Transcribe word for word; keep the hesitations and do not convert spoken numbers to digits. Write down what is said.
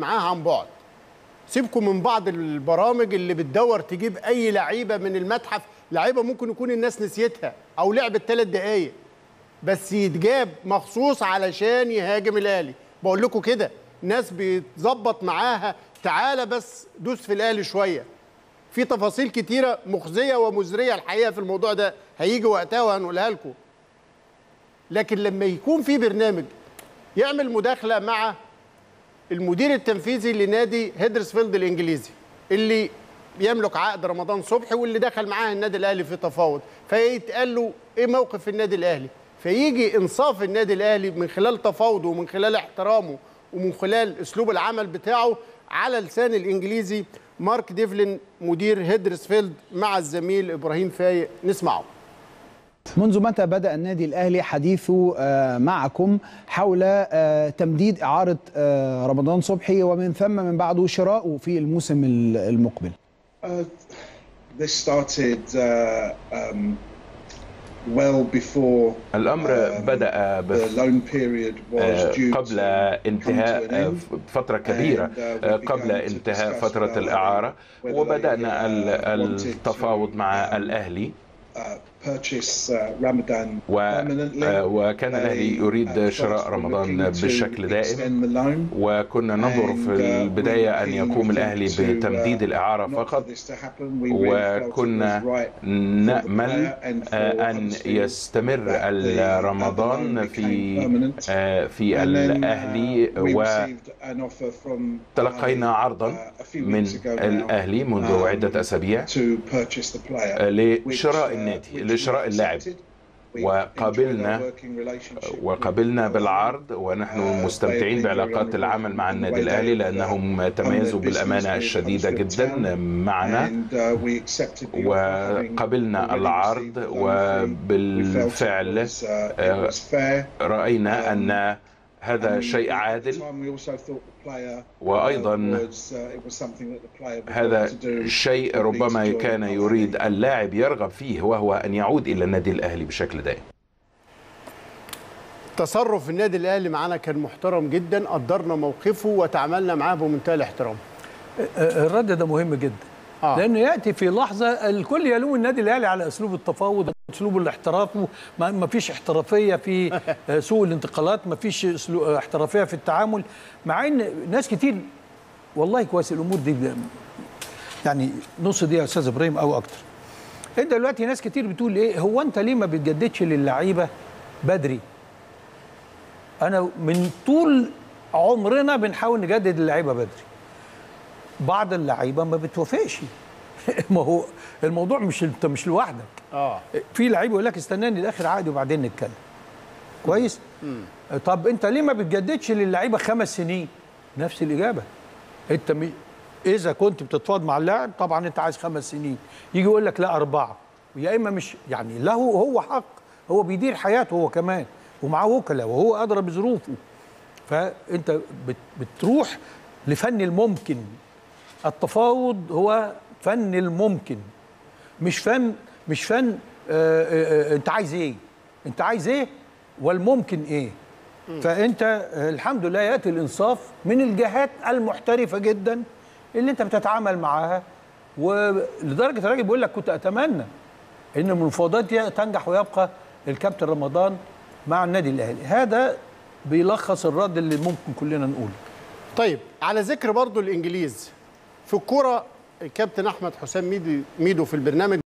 معاها عن بعد. سيبكم من بعض البرامج اللي بتدور تجيب اي لعيبه من المتحف، لعيبه ممكن يكون الناس نسيتها او لعبت ثلاث دقائق بس يتجاب مخصوص علشان يهاجم الاهلي. بقول لكم كده ناس بيتظبط معاها، تعالى بس دوس في الاهلي شويه. في تفاصيل كتيره مخزيه ومزريه الحقيقه في الموضوع ده، هيجي وقتها وهنقولها لكم. لكن لما يكون في برنامج يعمل مداخله مع المدير التنفيذي لنادي هيدرسفيلد الانجليزي اللي يملك عقد رمضان صبحي واللي دخل معاه النادي الاهلي في تفاوض، فيتقال له ايه موقف النادي الاهلي، فيجي انصاف النادي الاهلي من خلال تفاوضه ومن خلال احترامه ومن خلال اسلوب العمل بتاعه على لسان الانجليزي مارك ديفلين مدير هيدرسفيلد مع الزميل ابراهيم فايق. نسمعه. منذ متى بدأ النادي الأهلي حديثه معكم حول تمديد إعارة رمضان صبحي ومن ثم من بعده شراؤه في الموسم المقبل؟ Uh, this started uh, um, well before الأمر بدأ قبل انتهاء فترة كبيرة، قبل انتهاء فترة الإعارة، وبدأنا التفاوض مع الأهلي وكان الأهلي يريد شراء رمضان بشكل دائم، وكنا ننظر في البداية أن يقوم الأهلي بتمديد الإعارة فقط، وكنا نأمل أن يستمر رمضان في في الأهلي، وتلقينا عرضا من الأهلي منذ عدة أسابيع لشراء النادي لشراء اللاعب، وقابلنا وقابلنا بالعرض، ونحن مستمتعين بعلاقات العمل مع النادي الأهلي لأنهم تميزوا بالأمانة الشديدة جدا معنا، وقابلنا العرض وبالفعل رأينا أن هذا شيء عادل، وأيضا هذا شيء ربما كان يريد اللاعب يرغب فيه، وهو أن يعود إلى النادي الأهلي بشكل دائم. تصرف النادي الأهلي معنا كان محترم جدا، قدرنا موقفه وتعاملنا معاه بمنتهى الاحترام. الرد ده مهم جدا آه. لأنه يأتي في لحظة الكل يلوم النادي الأهلي على أسلوب التفاوض، أسلوب الاحتراف، ما فيش احترافية في سوق الانتقالات، ما فيش احترافية في التعامل، مع إن ناس كتير والله كويس الأمور دي يعني نص دقيقة يا أستاذ إبراهيم أو أكتر. أنت دلوقتي ناس كتير بتقول إيه هو أنت ليه ما بتجددش للعيبة بدري؟ أنا من طول عمرنا بنحاول نجدد للعيبة بدري. بعض اللعيبه ما بتوافقش. ما هو الموضوع مش انت مش لوحدك. اه في لعيبه يقول لك استناني لاخر عقدي وبعدين نتكلم. كويس؟ مم. طب انت ليه ما بتجددش للعيبه خمس سنين؟ نفس الاجابه. انت م... اذا كنت بتتفاوض مع اللاعب طبعا انت عايز خمس سنين، يجي يقول لك لا اربعه، يا اما مش يعني له هو حق، هو بيدير حياته هو كمان ومعاه وكلاء وهو ادرى بظروفه. فانت بت... بتروح لفن الممكن. التفاوض هو فن الممكن، مش فن مش فن آآ آآ انت عايز ايه؟ انت عايز ايه والممكن ايه؟ م. فانت الحمد لله ياتي الانصاف من الجهات المحترفه جدا اللي انت بتتعامل معاها، ولدرجه الراجل بيقول لك كنت اتمنى ان المفاوضات دي تنجح ويبقى الكابتن رمضان مع النادي الاهلي. هذا بيلخص الرد اللي ممكن كلنا نقوله. طيب على ذكر برضو الانجليز في الكوره، الكابتن احمد حسام ميدو ميدو في البرنامج